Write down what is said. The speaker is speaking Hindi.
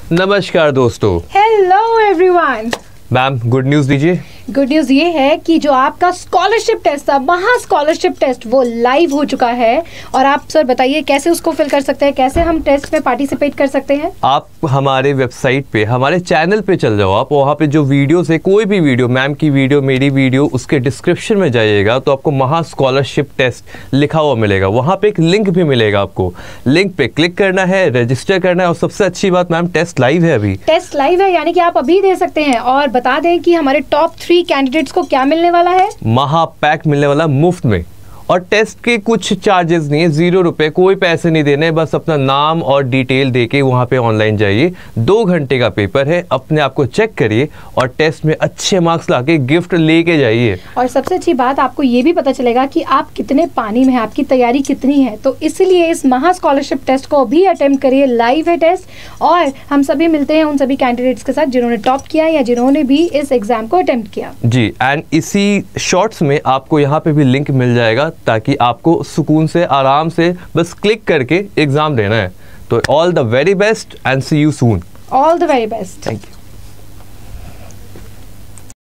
नमस्कार दोस्तों। Hello everyone. Ma'am good news दीजिए। गुड न्यूज़ ये है कि जो आपका स्कॉलरशिप टेस्ट था, महा स्कॉलरशिप टेस्ट, वो लाइव हो चुका है। और आप सर बताइए कैसे उसको फिल कर सकते हैं, कैसे हम टेस्ट में पार्टिसिपेट कर सकते हैं। आप हमारे वेबसाइट पे, हमारे चैनल पे चल जाओ। आप वहाँ पे जो वीडियोस है, कोई भी वीडियो, मैम की वीडियो, मेरी वीडियो, उसके डिस्क्रिप्शन में जाइएगा तो आपको महा स्कॉलरशिप टेस्ट लिखा हुआ मिलेगा। वहाँ पे एक लिंक भी मिलेगा, आपको लिंक पे क्लिक करना है, रजिस्टर करना है। और सबसे अच्छी बात मैम, टेस्ट लाइव है। अभी टेस्ट लाइव है, यानी कि आप अभी दे सकते हैं। और बता दें कि हमारे टॉप 3 कैंडिडेट्स को क्या मिलने वाला है। महा पैक मिलने वाला मुफ्त में। और टेस्ट के कुछ चार्जेस नहीं है, 0 रुपए, कोई पैसे नहीं देने, बस अपना नाम और डिटेल देके वहाँ पे ऑनलाइन जाइए। 2 घंटे का पेपर है, अपने आप को चेक करिए और टेस्ट में अच्छे मार्क्स लाके गिफ्ट लेके जाइए। और सबसे अच्छी बात, आपको ये भी पता चलेगा कि आप कितने पानी में हैं, आपकी तैयारी कितनी है। तो इसलिए इस महा स्कॉलरशिप टेस्ट को भी अटेम्प्ट करिए। लाइव है टेस्ट और हम सभी मिलते हैं उन सभी कैंडिडेट्स के साथ जिन्होंने टॉप किया या जिन्होंने भी इस एग्जाम को अटेम्प्ट किया। जी, एंड इसी शॉर्ट्स में आपको यहाँ पे भी लिंक मिल जाएगा ताकि आपको सुकून से, आराम से बस क्लिक करके एग्जाम देना है। तो all the very best and see you soon. All the very best. Thank you.